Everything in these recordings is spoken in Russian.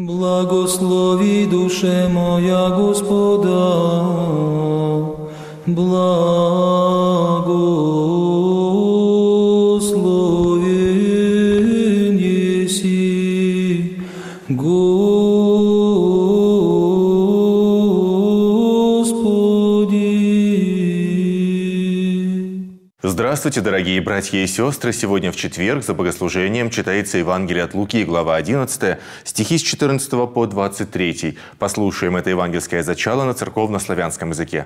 Благослови душе моя Господа, благословен еси, Господи. Здравствуйте, дорогие братья и сестры! Сегодня в четверг за богослужением читается Евангелие от Луки, глава 11, стихи с 14 по 23. Послушаем это евангельское зачало на церковно-славянском языке.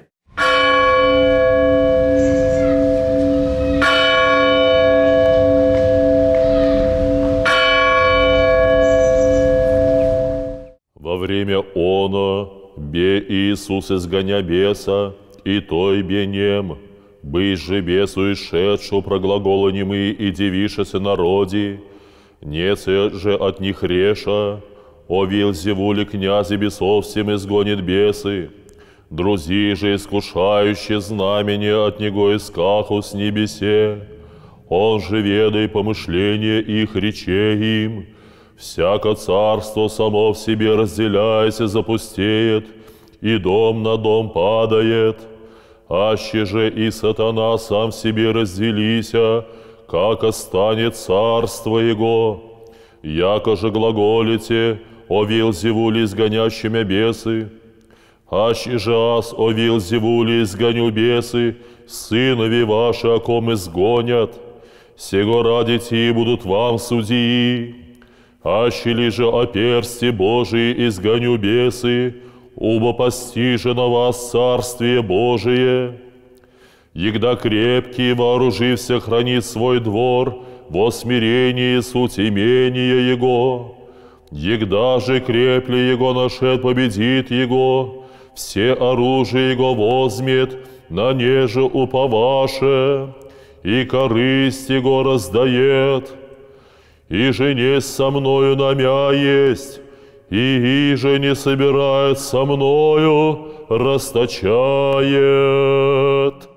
Во время оно бе Иисус изгоня беса, и той бе нем, бысь же бесу ишедшу проглагола немы и дивишеся народи, неце же от них реша, о Вилзевуле князе бесовсем изгонит бесы, друзи же искушающие знамения от него искаху с небесе, он же ведай помышления их речей им, всяко царство само в себе разделяясь запустеет, и дом на дом падает, аще же и сатана сам в себе разделися, как останет царство его. Яко же глаголите о Вилзевуле изгонящими бесы, аще же аз о Вилзевуле изгоню бесы, сынови ваши, о ком изгонят, сего ради те будут вам судьи. Аще ли же о персте Божии изгоню бесы, убо постиже на вас Царствие Божие. Егда крепкий, вооружився, хранит свой двор, во смирении суть имения его. Егда же крепли его нашед победит его, все оружие его возьмет, на неже уповаше, и корысть его раздает. И же не со мною намя есть, и же не собирает со мною, расточает.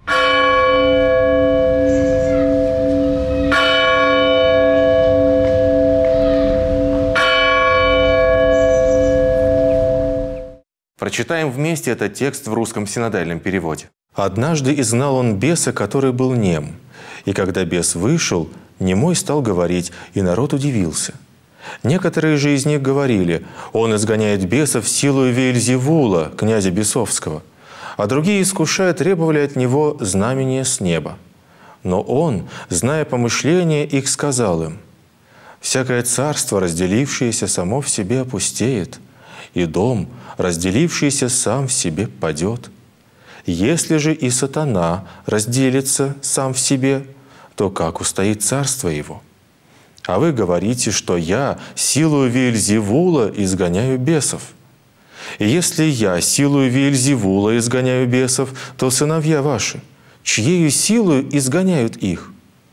Прочитаем вместе этот текст в русском синодальном переводе. «Однажды изгнал он беса, который был нем, и когда бес вышел, немой стал говорить, и народ удивился. Некоторые же из них говорили: он изгоняет бесов силою Веельзевула, князя бесовского, а другие, искушая, требовали от него знамения с неба. Но он, зная помышления их, сказал им: всякое царство, разделившееся, само в себе опустеет, и дом, разделившийся, сам в себе падет. Если же и сатана разделится сам в себе, то как устоит царство его? А вы говорите, что я силою Веельзевула изгоняю бесов. И если я силою Веельзевула изгоняю бесов, то сыновья ваши, чьею силою изгоняют их?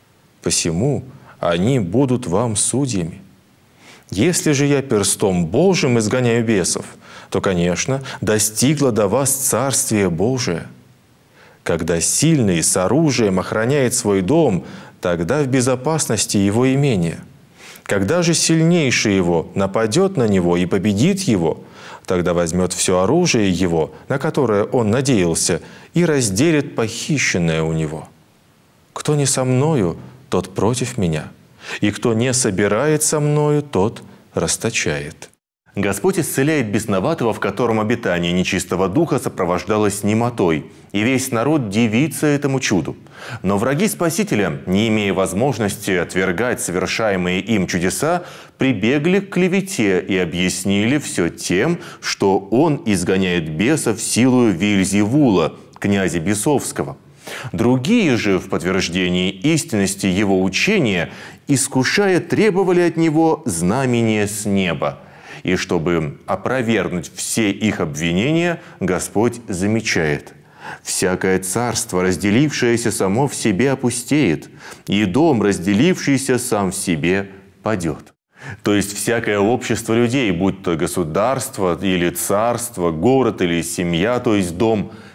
Посему они будут вам судьями. Если же я перстом Божьим изгоняю бесов, то, конечно, достигло до вас Царствие Божие. Когда сильный с оружием охраняет свой дом, тогда в безопасности его имение. Когда же сильнейший его нападет на него и победит его, тогда возьмет все оружие его, на которое он надеялся, и разделит похищенное у него. Кто не со мною, тот против меня, и кто не собирает со мною, тот расточает». Господь исцеляет бесноватого, в котором обитание нечистого духа сопровождалось немотой, и весь народ дивится этому чуду. Но враги Спасителя, не имея возможности отвергать совершаемые им чудеса, прибегли к клевете и объяснили все тем, что он изгоняет бесов силою Веельзевула, князя бесовского. Другие же, в подтверждении истинности его учения, искушая, требовали от него знамения с неба. И чтобы опровергнуть все их обвинения, Господь замечает: «Всякое царство, разделившееся само в себе, опустеет, и дом, разделившийся сам в себе, падет». То есть всякое общество людей, будь то государство или царство, город или семья, то есть дом,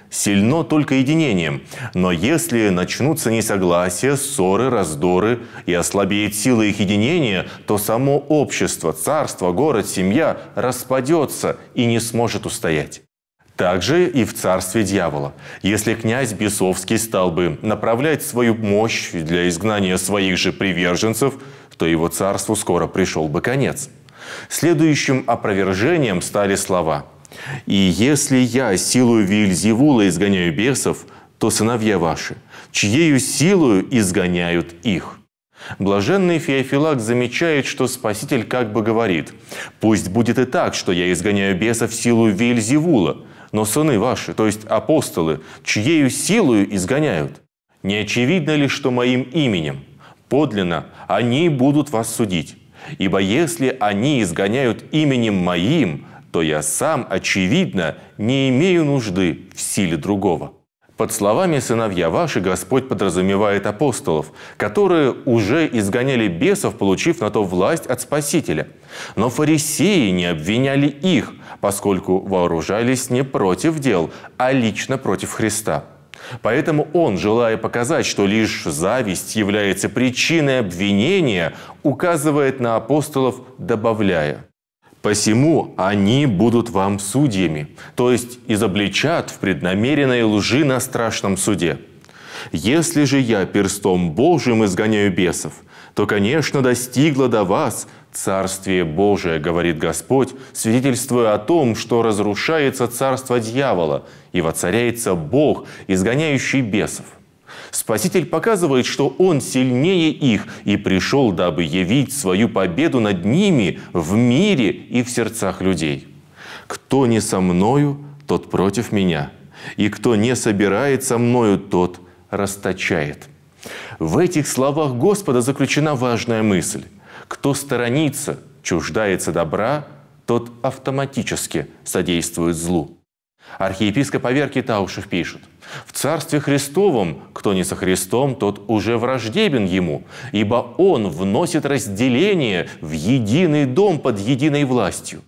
сильно только единением. Но если начнутся несогласия, ссоры, раздоры и ослабеет сила их единения, то само общество, царство, город, семья распадется и не сможет устоять. Также и в царстве дьявола. Если князь бесовский стал бы направлять свою мощь для изгнания своих же приверженцев, то его царству скоро пришел бы конец. Следующим опровержением стали слова: «И если я силою Веельзевула изгоняю бесов, то сыновья ваши, чьею силою изгоняют их». Блаженный Феофилак замечает, что Спаситель как бы говорит: «Пусть будет и так, что я изгоняю бесов силою Веельзевула, но сыны ваши, то есть апостолы, чьею силою изгоняют? Не очевидно ли, что моим именем подлинно они будут вас судить? Ибо если они изгоняют именем моим, то я сам, очевидно, не имею нужды в силе другого». Под словами «сыновья ваши» Господь подразумевает апостолов, которые уже изгоняли бесов, получив на то власть от Спасителя. Но фарисеи не обвиняли их, поскольку вооружались не против дел, а лично против Христа. Поэтому он, желая показать, что лишь зависть является причиной обвинения, указывает на апостолов, добавляя: «Посему они будут вам судьями», то есть изобличат в преднамеренной лжи на страшном суде. «Если же я перстом Божьим изгоняю бесов, то, конечно, достигло до вас Царствие Божие, говорит Господь, свидетельствуя о том, что разрушается царство дьявола и воцаряется Бог, изгоняющий бесов». Спаситель показывает, что Он сильнее их и пришел, дабы явить свою победу над ними в мире и в сердцах людей. «Кто не со мною, тот против меня, и кто не собирает со мною, тот расточает». В этих словах Господа заключена важная мысль. Кто сторонится, чуждается добра, тот автоматически содействует злу. Архиепископ Аверкий Таушев пишет: «В Царстве Христовом, кто не со Христом, тот уже враждебен Ему, ибо Он вносит разделение в единый дом под единой властью.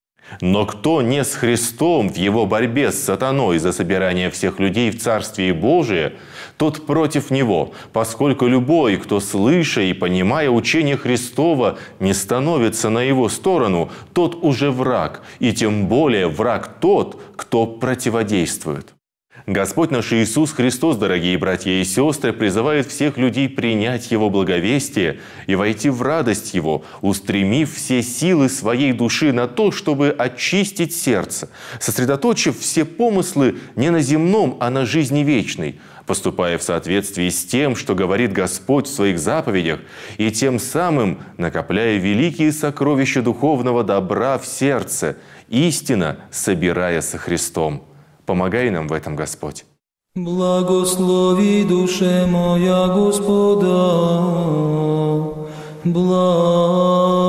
Но кто не с Христом в Его борьбе с сатаной за собирание всех людей в Царствие Божие, тот против Него, поскольку любой, кто, слыша и понимая учение Христова, не становится на Его сторону, тот уже враг, и тем более враг тот, кто противодействует». Господь наш Иисус Христос, дорогие братья и сестры, призывает всех людей принять Его благовестие и войти в радость Его, устремив все силы своей души на то, чтобы очистить сердце, сосредоточив все помыслы не на земном, а на жизни вечной, поступая в соответствии с тем, что говорит Господь в Своих заповедях, и тем самым накопляя великие сокровища духовного добра в сердце, истинно собирая со Христом. Помогай нам в этом, Господь. Благослови душе моя Господа,